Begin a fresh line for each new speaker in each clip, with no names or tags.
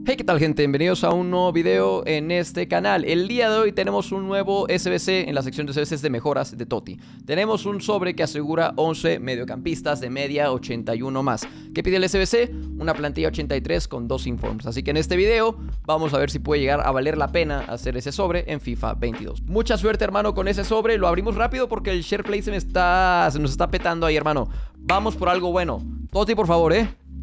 Hey, ¿qué tal, gente? Bienvenidos a un nuevo video en este canal. El día de hoy tenemos un nuevo SBC en la sección de SBCs de mejoras de Totti. Tenemos un sobre que asegura 11 mediocampistas de media 81 más. ¿Qué pide el SBC? Una plantilla 83 con 2 informs. Así que en este video vamos a ver si puede llegar a valer la pena hacer ese sobre en FIFA 22. Mucha suerte, hermano, con ese sobre. Lo abrimos rápido porque el share play se nos está petando ahí, hermano. Vamos por algo bueno. Totti, por favor,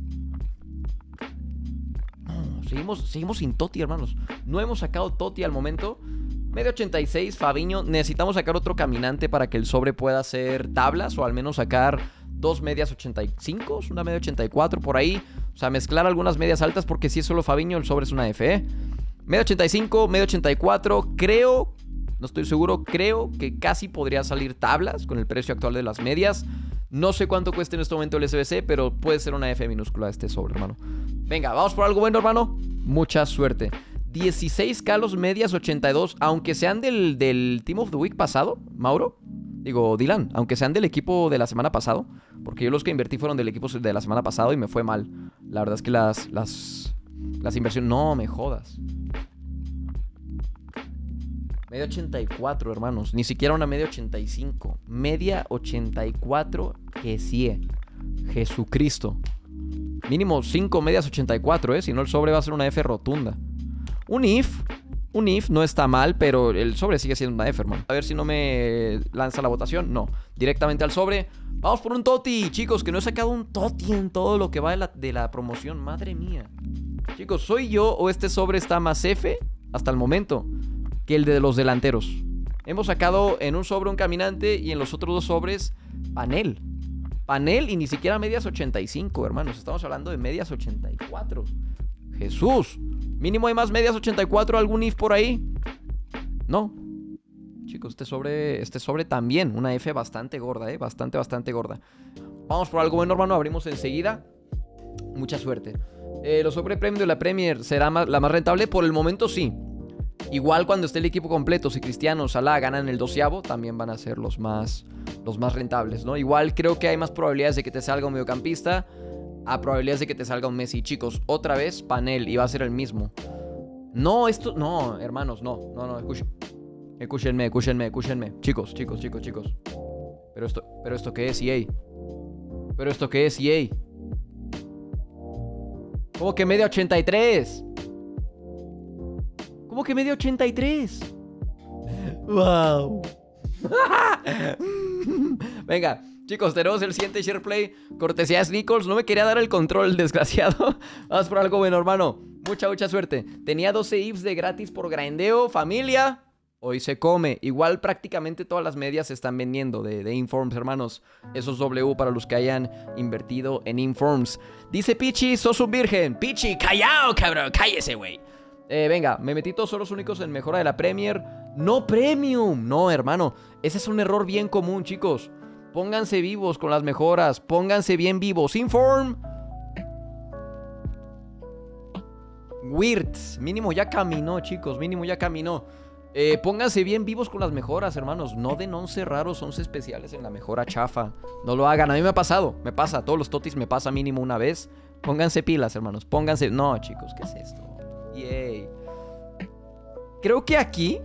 Seguimos sin Totti, hermanos. No hemos sacado Totti al momento. Medio 86, Fabinho. Necesitamos sacar otro caminante para que el sobre pueda hacer tablas, o al menos sacar dos medias 85, una media 84 por ahí. O sea, mezclar algunas medias altas, porque si es solo Fabinho, el sobre es una F, Media 85, media 84. Creo, no estoy seguro, creo que casi podría salir tablas con el precio actual de las medias. No sé cuánto cuesta en este momento el SBC, pero puede ser una F minúscula este sobre, hermano. Venga, vamos por algo bueno, hermano. Mucha suerte. 16 calos medias 82, aunque sean del Team of the Week pasado, Mauro. Digo, Dylan, aunque sean del equipo de la semana pasado. Porque yo los que invertí fueron del equipo de la semana pasada y me fue mal. La verdad es que las inversiones... No me jodas. Media 84, hermanos. Ni siquiera una media 85. Media 84 que sí. Jesucristo. Mínimo 5 medias 84, si no el sobre va a ser una F rotunda. Un if no está mal, pero el sobre sigue siendo una F, hermano. A ver si no me lanza la votación. No, directamente al sobre. Vamos por un Totti, chicos, que no he sacado un Totti en todo lo que va de la promoción. Madre mía. Chicos, ¿soy yo o este sobre está más F hasta el momento que el de los delanteros? Hemos sacado en un sobre un caminante y en los otros dos sobres panel y ni siquiera medias 85, hermanos. Estamos hablando de medias 84. Jesús. Mínimo hay más medias 84. ¿Algún if por ahí? No. Chicos, este sobre también. Una F bastante gorda, bastante gorda. Vamos por algo bueno, hermano. Abrimos enseguida. Mucha suerte. Los sobre premium de la Premier será la más rentable. Por el momento sí. Igual cuando esté el equipo completo, si Cristiano, Salah ganan el 12avo, también van a ser los más rentables, ¿no? Igual creo que hay más probabilidades de que te salga un mediocampista a probabilidades de que te salga un Messi. Chicos, otra vez panel y va a ser el mismo. No, no, hermanos, no, escúchenme. Chicos. Pero esto ¿qué es, EA? ¿Cómo que media 83? ¿Cómo que media 83? ¡Wow! Venga, chicos, tenemos el siguiente share play. Cortesía de Nichols. No me quería dar el control, desgraciado. Vamos por algo bueno, hermano. Mucha suerte. Tenía 12 ifs de gratis por grindeo. Familia, hoy se come. Igual prácticamente todas las medias se están vendiendo de informs, hermanos. Eso es W para los que hayan invertido en informs. Dice Pichi, sos un virgen. Pichi, callao, cabrón. Cállese, güey. Venga, me metí todos los únicos en mejora de la Premier. No Premium. No, hermano. Ese es un error bien común, chicos. Pónganse vivos con las mejoras. Pónganse bien vivos. Inform. Wirtz. Mínimo ya caminó, chicos. Mínimo ya caminó. Pónganse bien vivos con las mejoras, hermanos. No den 11 raros, 11 especiales en la mejora chafa. No lo hagan. A mí me ha pasado. Me pasa. A todos los totis me pasa mínimo una vez. Pónganse pilas, hermanos. Pónganse... No, chicos. ¿Qué es esto? Yay. Creo que aquí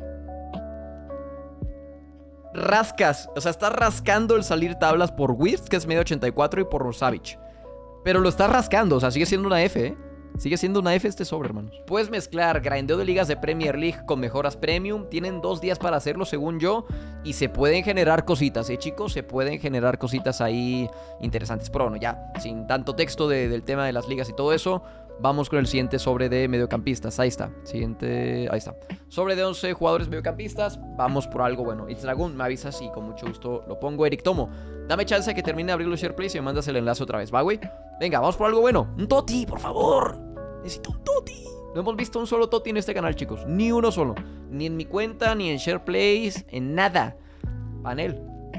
rascas, o sea, estás rascando el salir tablas por Wirtz, que es medio 84, y por Rosavic. Pero lo estás rascando, o sea, sigue siendo una F, Sigue siendo una F este sobre, hermanos. Puedes mezclar grindeo de ligas de Premier League con mejoras premium. Tienen 2 días para hacerlo, según yo. Y se pueden generar cositas, chicos. Se pueden generar cositas ahí interesantes. Pero bueno, ya, sin tanto texto del tema de las ligas y todo eso, vamos con el siguiente sobre de mediocampistas. Ahí está. Ahí está. Sobre de 11 jugadores mediocampistas. Vamos por algo bueno. It's Dragon, me avisas y con mucho gusto lo pongo. Eric Tomo, dame chance de que termine de abrir los share plays y me mandas el enlace otra vez, ¿va, güey? Venga, vamos por algo bueno. Un Totti, por favor. Necesito un Totti. No hemos visto un solo Totti en este canal, chicos. Ni uno solo. Ni en mi cuenta, ni en share plays, en nada. Panel.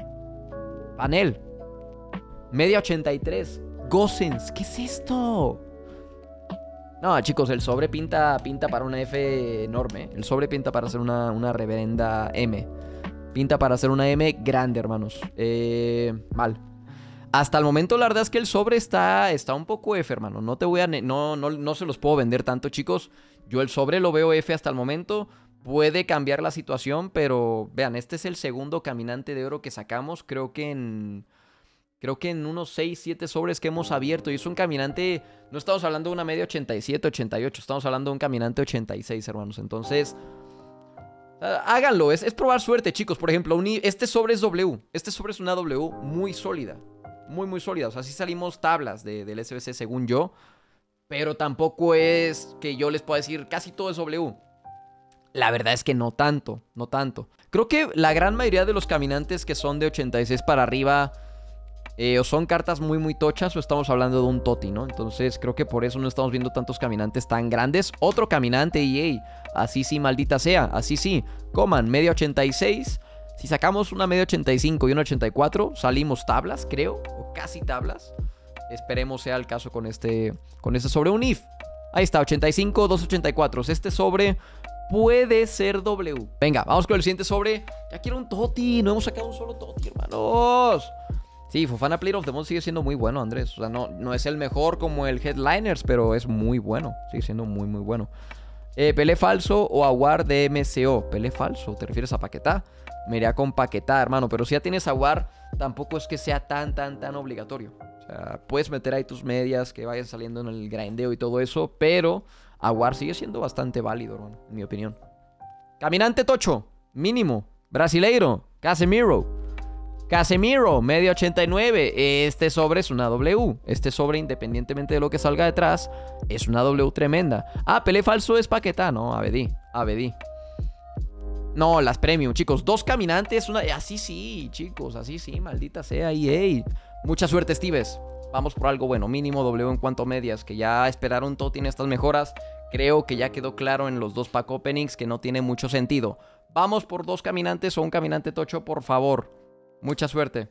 Media 83. Gosens. ¿Qué es esto? No, chicos, el sobre pinta para una F enorme. El sobre pinta para hacer una reverenda M. Pinta para hacer una M grande, hermanos. Mal. hasta el momento la verdad es que el sobre está un poco F, hermano. No te voy a... No se los puedo vender tanto, chicos. Yo el sobre lo veo F hasta el momento. Puede cambiar la situación, pero vean, este es el segundo caminante de oro que sacamos. Creo que en unos 6, 7 sobres que hemos abierto. Y es un caminante... No estamos hablando de una media 87, 88. Estamos hablando de un caminante 86, hermanos. Entonces... háganlo, es probar suerte, chicos. Por ejemplo, este sobre es W. Este sobre es una W muy sólida. Muy, muy sólida. O sea, sí salimos tablas del SBC según yo. Pero tampoco es que yo les pueda decir casi todo es W. La verdad es que no tanto, no tanto. Creo que la gran mayoría de los caminantes que son de 86 para arriba... o son cartas muy, muy tochas o estamos hablando de un toti, ¿no? Entonces creo que por eso no estamos viendo tantos caminantes tan grandes. Otro caminante, EA. Así sí, maldita sea. Así sí. Coman, media 86. Si sacamos una media 85 y una 84, salimos tablas, creo. O casi tablas. Esperemos sea el caso con este sobre un IF. Ahí está, 85, 284. Este sobre puede ser W. Venga, vamos con el siguiente sobre. Ya quiero un toti. No hemos sacado un solo toti, hermanos. Sí, Fofana Player of the Month sigue siendo muy bueno, Andrés. O sea, no es el mejor como el Headliners, pero es muy bueno. Sigue siendo muy, muy bueno. Pelé falso o Aguar de MCO. Pelé falso, ¿te refieres a Paquetá? Me iría con Paquetá, hermano. Pero si ya tienes Aguar, tampoco es que sea tan obligatorio. O sea, puedes meter ahí tus medias que vayan saliendo en el grindeo y todo eso. Pero Aguar sigue siendo bastante válido, hermano, en mi opinión. Caminante tocho, mínimo. Brasileiro, Casemiro, media 89. Este sobre es una W. Este sobre, independientemente de lo que salga detrás, es una W tremenda. Pelé falso es Paquetá, ¿no? Abedí. No, las premium, chicos. 2 caminantes, una... Así sí, chicos. Así sí, maldita sea EA. Mucha suerte, Steves. Vamos por algo bueno. Mínimo W en cuanto a medias. Que ya esperaron todo tiene estas mejoras. Creo que ya quedó claro en los 2 pack openings que no tiene mucho sentido. Vamos por 2 caminantes o un caminante tocho, por favor. Mucha suerte.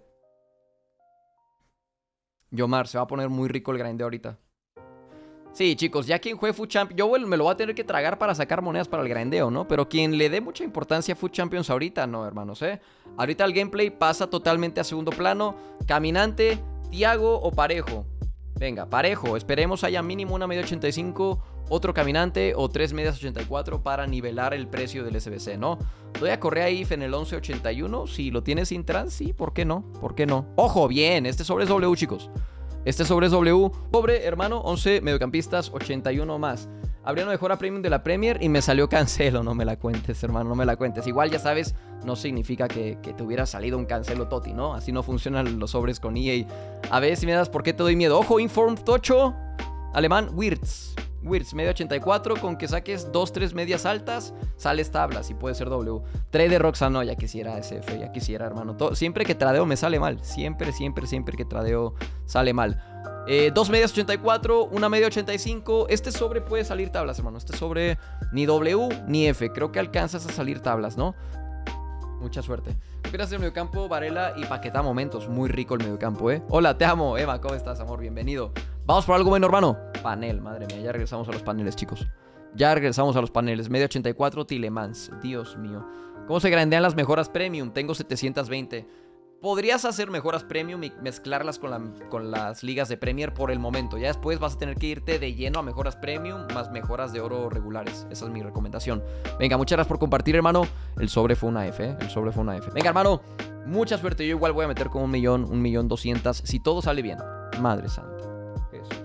Yomar, se va a poner muy rico el grindeo ahorita. Sí, chicos, ya quien juegue Food Champions... Yo me lo voy a tener que tragar para sacar monedas para el grindeo, ¿no? Pero quien le dé mucha importancia a Food Champions ahorita, no, hermanos, ¿eh? Ahorita el gameplay pasa totalmente a segundo plano. Caminante, Thiago o Parejo. Venga, Parejo. Esperemos haya mínimo una media 85... otro caminante o 3 medias 84 para nivelar el precio del SBC, ¿no? Doy a Correa IF en el 1181. Si lo tienes sin trans, sí, ¿por qué no? ¿Por qué no? ¡Ojo! Bien, este sobre es W, chicos. Este sobre es W. Pobre, hermano, 11 mediocampistas, 81 más. Habría una mejora premium de la Premier y me salió cancelo. No me la cuentes, hermano, no me la cuentes. Igual, ya sabes, no significa que te hubiera salido un cancelo toti, ¿no? Así no funcionan los sobres con EA. A ver si me das por qué te doy miedo. ¡Ojo! Informed Tocho. Alemán, Wirtz, media 84, con que saques 2, 3 medias altas, sales tablas y puede ser W. Trade Roxanne, no, ya quisiera SF, ya quisiera, hermano. Siempre que tradeo me sale mal. Siempre que tradeo sale mal. 2 medias 84, una media 85. Este sobre puede salir tablas, hermano. Este sobre ni W ni F. Creo que alcanzas a salir tablas, ¿no? Mucha suerte. Esperas el mediocampo, Varela y Paquetá momentos. Muy rico el mediocampo, ¿eh? Hola, te amo, Eva. ¿Cómo estás, amor? Bienvenido. Vamos por algo bueno, hermano. Panel, madre mía. Ya regresamos a los paneles, chicos. Ya regresamos a los paneles. Media 84, Tilemans. Dios mío. ¿Cómo se grandean las mejoras premium? Tengo 720. Podrías hacer mejoras premium y mezclarlas con las ligas de Premier por el momento. Ya después vas a tener que irte de lleno a mejoras premium más mejoras de oro regulares. Esa es mi recomendación. Venga, muchas gracias por compartir, hermano. El sobre fue una F, ¿eh? El sobre fue una F. Venga, hermano. Mucha suerte. Yo igual voy a meter con 1.200.000. Si todo sale bien. Madre santa. Jesús.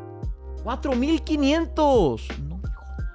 4.500. No me jodas.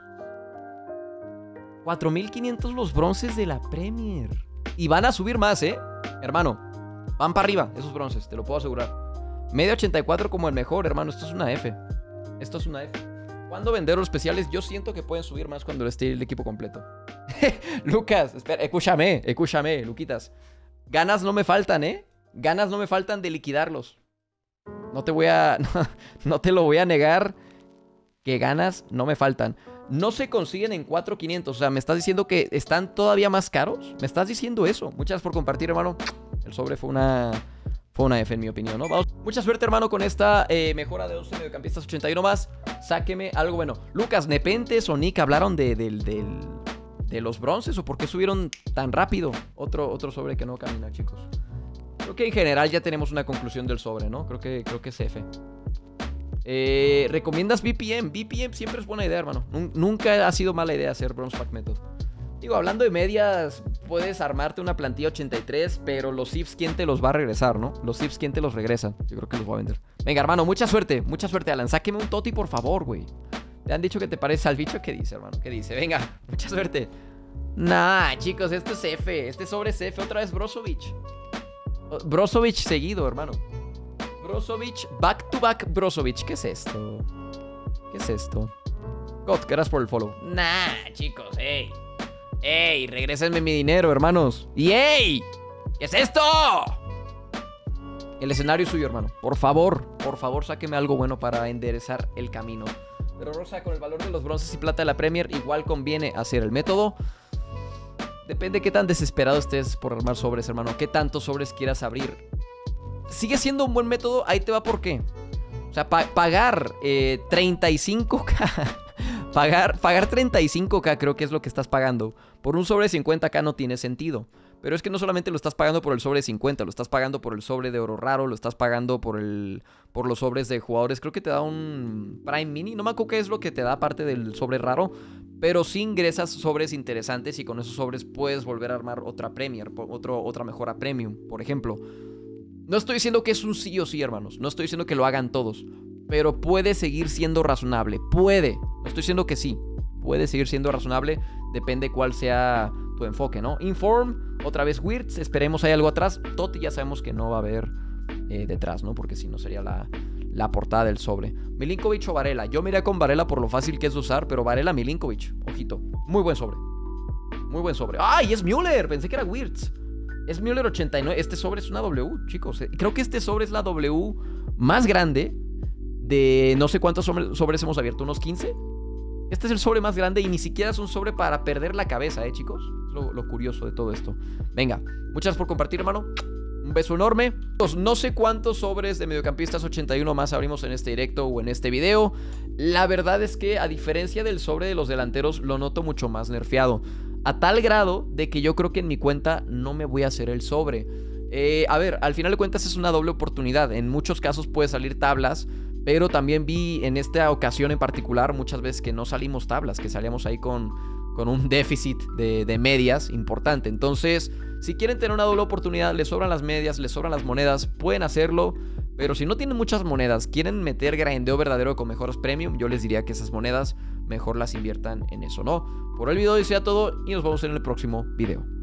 4.500 los bronces de la Premier. Y van a subir más, ¿eh? Hermano. Van para arriba esos bronces, te lo puedo asegurar. Media 84 como el mejor, hermano. Esto es una F. Esto es una F. ¿Cuándo vender los especiales? Yo siento que pueden subir más cuando esté el equipo completo. Lucas, espera, escúchame, Luquitas. Ganas no me faltan, ¿eh? Ganas no me faltan de liquidarlos. No te lo voy a negar que ganas no me faltan. No se consiguen en 4.500. O sea, ¿me estás diciendo que están todavía más caros? ¿Me estás diciendo eso? Muchas gracias por compartir, hermano. El sobre fue una F, en mi opinión, ¿no? Vamos. Mucha suerte, hermano, con esta mejora de 11 mediocampistas, 81 más. Sáqueme algo bueno. Lucas, Nepentes o Nick hablaron de los bronces. ¿O por qué subieron tan rápido? Otro sobre que no camina, chicos. Creo que en general ya tenemos una conclusión del sobre, ¿no? Creo que es F. ¿Recomiendas BPM? BPM siempre es buena idea, hermano. Nunca ha sido mala idea hacer Bronze Pack Method. Digo, hablando de medias, puedes armarte una plantilla 83, pero los ifs, ¿quién te los va a regresar, no? Los ifs, ¿quién te los regresa? Yo creo que los voy a vender. Venga, hermano, mucha suerte, Alan. Sáqueme un Toti, por favor, güey. ¿Te han dicho que te pareces al bicho? ¿Qué dice, hermano? ¿Qué dice? Venga, mucha suerte. Nah, chicos, esto es F. Este sobre es F. Otra vez Brozovic. Brozovic seguido, hermano. Brozovic, back to back Brozovic. ¿Qué es esto? ¿Qué es esto? God, gracias por el follow. Nah, chicos, ey. ¡Ey! Regrésenme mi dinero, hermanos. ¡Y ey! ¿Qué es esto? El escenario es suyo, hermano. Por favor, sáqueme algo bueno para enderezar el camino. Pero Rosa, con el valor de los bronces y plata de la Premier, igual conviene hacer el método. Depende de qué tan desesperado estés por armar sobres, hermano. Qué tantos sobres quieras abrir. Sigue siendo un buen método, ahí te va por qué. O sea, pagar 35k... Pagar 35k creo que es lo que estás pagando. Por un sobre de 50k no tiene sentido. Pero es que no solamente lo estás pagando por el sobre de 50, lo estás pagando por el sobre de oro raro, lo estás pagando por los sobres de jugadores. Creo que te da un Prime Mini. No me acuerdo qué es lo que te da aparte del sobre raro. Pero sí ingresas sobres interesantes y con esos sobres puedes volver a armar otra Premier, otra mejora Premium, por ejemplo. No estoy diciendo que es un sí o sí, hermanos. No estoy diciendo que lo hagan todos. Pero puede seguir siendo razonable. Puede. No estoy diciendo que sí. Puede seguir siendo razonable. Depende cuál sea tu enfoque, ¿no? Inform, otra vez Wirtz. Esperemos hay algo atrás. Totti ya sabemos que no va a haber detrás, ¿no? Porque si no sería la portada del sobre. Milinkovic o Varela. Yo me iría con Varela por lo fácil que es de usar. Pero Varela, Milinkovic. Ojito. Muy buen sobre. Muy buen sobre. ¡Ay! Es Müller. Pensé que era Wirtz. Es Müller 89. Este sobre es una W, chicos. Creo que este sobre es la W más grande de no sé cuántos sobres hemos abierto, unos 15. Este es el sobre más grande y ni siquiera es un sobre para perder la cabeza, chicos. Es lo curioso de todo esto. Venga, muchas gracias por compartir, hermano. Un beso enorme. No sé cuántos sobres de mediocampistas 81 más abrimos en este directo o en este video. La verdad es que a diferencia del sobre de los delanteros, lo noto mucho más nerfeado. A tal grado de que yo creo que en mi cuenta no me voy a hacer el sobre. A ver, al final de cuentas es una doble oportunidad. En muchos casos puede salir tablas. Pero también vi en esta ocasión en particular muchas veces que no salimos tablas, que salíamos ahí con un déficit de medias importante. Entonces, si quieren tener una doble oportunidad, les sobran las medias, les sobran las monedas, pueden hacerlo. Pero si no tienen muchas monedas, quieren meter grindeo verdadero con mejoras premium, yo les diría que esas monedas mejor las inviertan en eso, ¿no? Por el video, eso ya todo y nos vemos en el próximo video.